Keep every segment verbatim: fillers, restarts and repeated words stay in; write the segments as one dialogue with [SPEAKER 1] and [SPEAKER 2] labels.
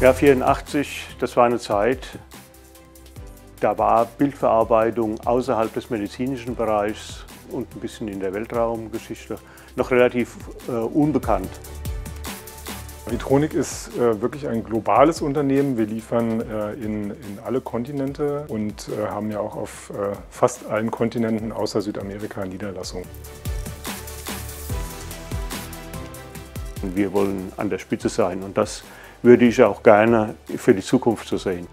[SPEAKER 1] Ja, vierundachtzig, das war eine Zeit, da war Bildverarbeitung außerhalb des medizinischen Bereichs und ein bisschen in der Weltraumgeschichte noch relativ äh, unbekannt.
[SPEAKER 2] VITRONIC ist äh, wirklich ein globales Unternehmen. Wir liefern äh, in, in alle Kontinente und äh, haben ja auch auf äh, fast allen Kontinenten außer Südamerika Niederlassungen.
[SPEAKER 1] Wir wollen an der Spitze sein und das würde ich auch gerne für die Zukunft so sehen.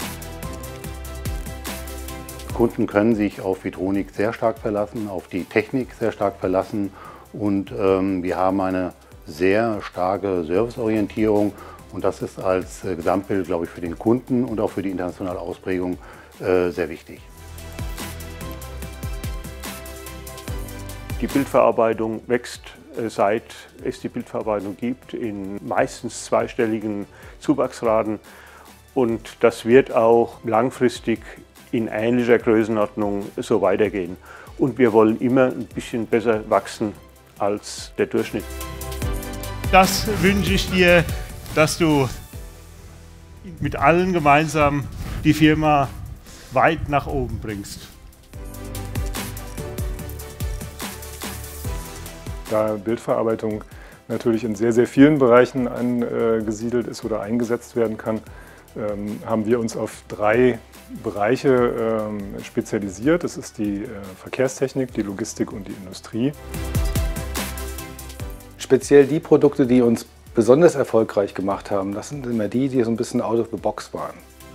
[SPEAKER 3] Kunden können sich auf VITRONIC sehr stark verlassen, auf die Technik sehr stark verlassen und ähm, wir haben eine sehr starke Serviceorientierung und das ist als äh, Gesamtbild, glaube ich, für den Kunden und auch für die internationale Ausprägung äh, sehr wichtig.
[SPEAKER 1] Die Bildverarbeitung wächst, seit es die Bildverarbeitung gibt, in meistens zweistelligen Zuwachsraten und das wird auch langfristig in ähnlicher Größenordnung so weitergehen. Und wir wollen immer ein bisschen besser wachsen als der Durchschnitt.
[SPEAKER 4] Das wünsche ich dir, dass du mit allen gemeinsam die Firma weit nach oben bringst.
[SPEAKER 2] Da Bildverarbeitung natürlich in sehr, sehr vielen Bereichen angesiedelt ist oder eingesetzt werden kann, ähm, haben wir uns auf drei Bereiche ähm, spezialisiert. Das ist die äh, Verkehrstechnik, die Logistik und die Industrie.
[SPEAKER 5] Speziell die Produkte, die uns besonders erfolgreich gemacht haben, das sind immer die, die so ein bisschen out of the box waren.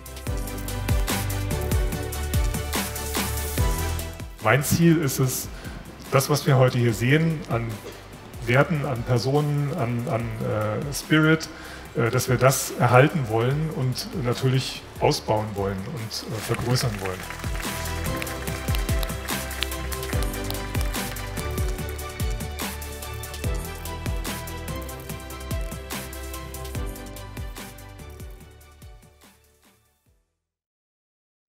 [SPEAKER 6] Mein Ziel ist es, das, was wir heute hier sehen, an Werten, an Personen, an, an äh, Spirit, äh, dass wir das erhalten wollen und natürlich ausbauen wollen und äh, vergrößern wollen.